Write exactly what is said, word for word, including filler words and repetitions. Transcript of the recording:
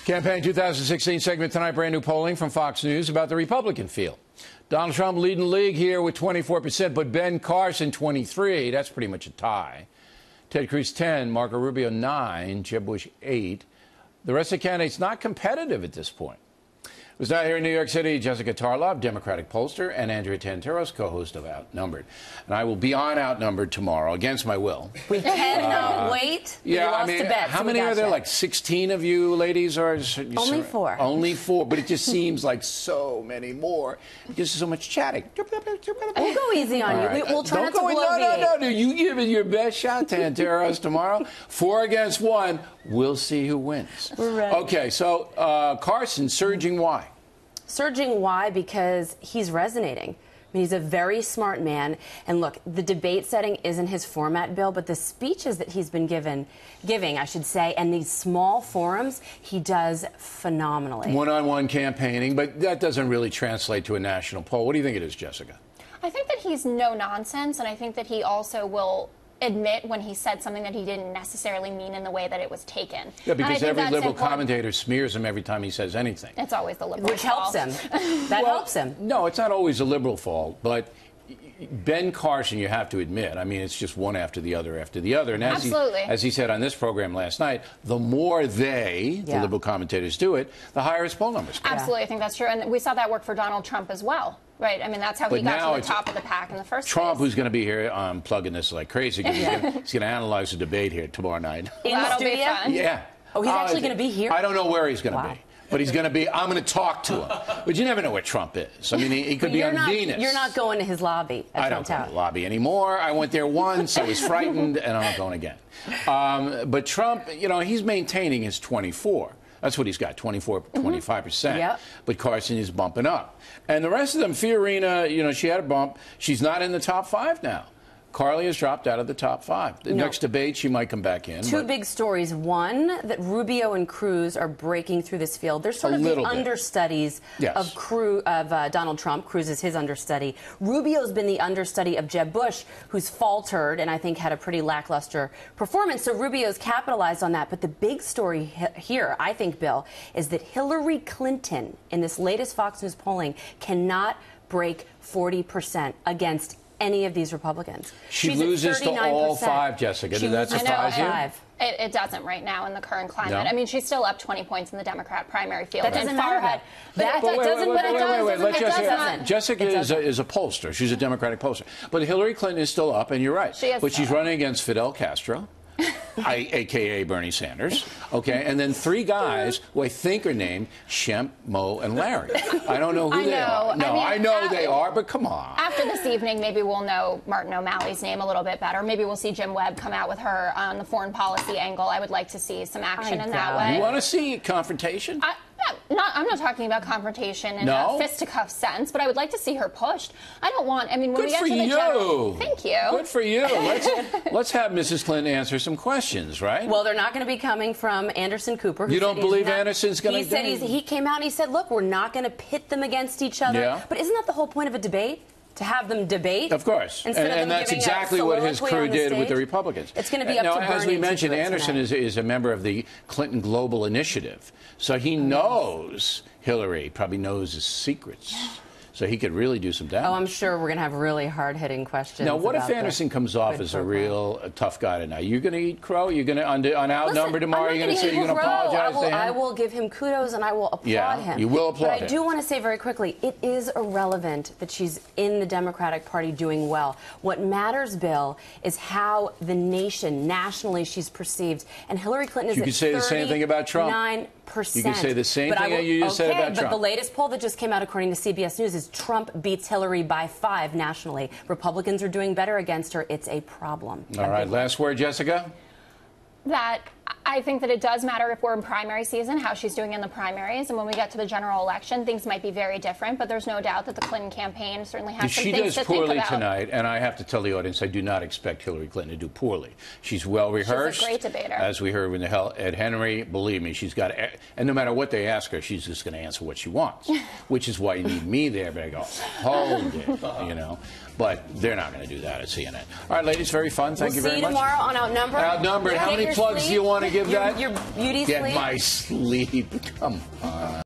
Campaign two thousand sixteen segment tonight, brand new polling from Fox News about the Republican field. Donald Trump leading the league here with twenty-four percent, but Ben Carson twenty-three. That's pretty much a tie. Ted Cruz ten, Marco Rubio nine, Jeb Bush eight. The rest of the candidates not competitive at this point. Who's now here in New York City, Jessica Tarlov, Democratic pollster, and Andrea Tanteros, co-host of Outnumbered. And I will be on Outnumbered tomorrow, against my will. We cannot uh, wait. Yeah, you lost I mean, a bet, how so many are there? you. Like sixteen of you ladies? Or Only four. Only four, but it just seems like so many more. Just so much chatting. We'll go easy on Right. you. We, we'll try Don't not to go, blow no, no, no, no. You give it your best shot, Tanteros, tomorrow. Four against one. We'll see who wins. We're ready. Okay, so uh, Carson surging. Why? Surging why? Because he's resonating. I mean, he's a very smart man. And look, the debate setting isn't his format, Bill, but the speeches that he's been given, giving, I should say, and these small forums, he does phenomenally. One-on-one campaigning, but that doesn't really translate to a national poll. What do you think it is, Jessica? I think that he's no nonsense, and I think that he also will admit when he said something that he didn't necessarily mean in the way that it was taken. Yeah, because every liberal important. commentator smears him every time he says anything. It's always the liberal Which helps him. That well, helps him. No, it's not always a liberal fault, but Ben Carson, you have to admit, I mean, it's just one after the other after the other. And as Absolutely. He, as he said on this program last night, the more they, yeah. the liberal commentators, do it, the higher his poll numbers go. Absolutely, I think that's true. And we saw that work for Donald Trump as well. Right, I mean, that's how But he got now to the top of the pack in the first Trump, place. who's going to be here, I'm plugging this like crazy, because Yeah. he's going to analyze the debate here tomorrow night. In That'll the be studio? fun. Yeah. Oh, he's Uh, actually going to be here? I don't know where he's going to Wow. be. But he's going to be, I'm going to talk to him. But you never know where Trump is. I mean, he, he could But be you're on not, Venus. You're not going to his lobby at I Trump don't go Tower. to the lobby anymore. I went there once. I was frightened, and I'm not going again. Um, but Trump, you know, he's maintaining his twenty-four. That's what he's got, twenty-four, twenty-five percent. Yep. But Carson is bumping up. And the rest of them, Fiorina, you know, she had a bump. She's not in the top five now. Carly has dropped out of the top five. The No. next debate, she might come back in. Two but big stories. One, that Rubio and Cruz are breaking through this field. They're sort A of the little bit. understudies Yes. of, Cru of uh, Donald Trump. Cruz is his understudy. Rubio's been the understudy of Jeb Bush, who's faltered and I think had a pretty lackluster performance. So Rubio's capitalized on that. But the big story he here, I think, Bill, is that Hillary Clinton, in this latest Fox News polling, cannot break forty percent against any of these Republicans. She She's at loses to all thirty-nine percent. five, Jessica. She Did that loses to surprise you? five. It, it doesn't right now in the current climate. No? I mean, she's still up twenty points in the Democrat primary field. That doesn't and matter. far ahead. That But it doesn't- doesn't- but it wait, wait, wait, doesn't- let it Jessica, does not. Jessica It is a, doesn't. is a pollster. She's a Democratic pollster. But Hillary Clinton is still up, and you're right. She is but she's still up. running against Fidel Castro, I, a k a. Bernie Sanders, okay? And then three guys who I think are named Shemp, Mo, and Larry. I don't know who I they know. are. No, I mean, I know after- they are, but come on. After this evening, maybe we'll know Martin O'Malley's name a little bit better. Maybe we'll see Jim Webb come out with her on the foreign policy angle. I would like to see some action I in that doubt way. You want to see confrontation? I, no, not, I'm not talking about confrontation in No? a fisticuff sense, but I would like to see her pushed. I don't want. I mean, when Good we get for to the you. general, thank you. Good for you. Let's, let's have Missus Clinton answer some questions, right? Well, they're not going to be coming from Anderson Cooper. who You said don't he's believe not- Anderson's gonna He said do- he's, he came out and he said, "Look, we're not going to pit them against each other." Yeah. But isn't that the whole point of a debate? To have them debate? Of course. And, Instead of them and that's giving a exactly what his soliloquy crew on the did with the stage? Republicans. It's going to be up now, to Bernie as we to mentioned, do it Anderson tonight. is, is a member of the Clinton Global Initiative. So he knows Hillary, probably knows his secrets. So he could really do some damage. Oh, I'm sure we're going to have really hard-hitting questions. Now, what if about Anderson the comes off quid as a pro quo. real uh, tough guy tonight? You're going to eat crow? You're going to on, on outnumber Listen, tomorrow? I'm You're not going to say gonna you're going to eat crow. apologize I will, to him? I will give him kudos and I will applaud Yeah, him. you will applaud But I him. do want to say very quickly, it is irrelevant that she's in the Democratic Party doing well. What matters, Bill, is how the nation, nationally, she's perceived. And Hillary Clinton is You at could say the same thing about Trump. thirty-nine percent. You could say the same But I thing will- that you just okay, said about but Trump. the latest poll that just came out, according to C B S News, is Trump beats Hillary by five nationally. Republicans are doing better against her. It's a problem. All right, last word, Jessica? That I think that it does matter if we're in primary season, how she's doing in the primaries. And when we get to the general election, things might be very different. But there's no doubt that the Clinton campaign certainly has If some she things does to think poorly about. tonight, and I have to tell the audience, I do not expect Hillary Clinton to do poorly. She's well rehearsed. great debater. As we heard with Ed Henry, believe me, she's got, and no matter what they ask her, she's just going to answer what she wants, which is why you need me there. But I go, hold it, you know. But they're not going to do that at C N N. All right, ladies, very fun. Thank we'll you very see you much. tomorrow on Outnumbered. Outnumbered. How Take many your plugs do sleep. you want? want to give your, that? Your beauty Get sleep? my sleep. Come on.